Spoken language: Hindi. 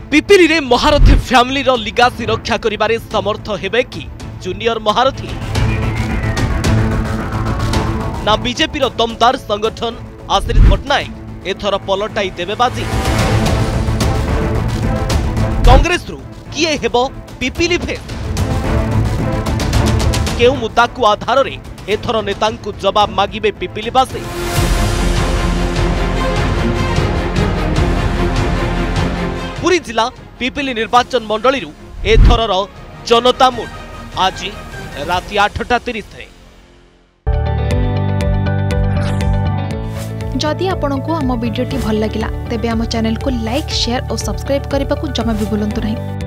पिपिली रे महारथी फैमिली रो लिगासी रक्षा करिबारे समर्थ हेबे कि जूनियर महारथी ना बीजेपी रो दमदार संगठन आश्रित पटनायक एथर पलटाई देबे बाजी। कांग्रेस रु किए हेबो पिपिली फेस केउ मुद्दा को आधार रे एथर नेता को जवाब मागिबे पिपिलीवासी। पुरी जिला पिपिली निर्वाचन मंडली रु एथरर जनता मुड आज राति 8:30 रे। जदि आपंक आम भिडी भल लगा तेब आम चैनल को लाइक शेयर और सब्सक्राइब करने को जमा भी भूलु नहीं।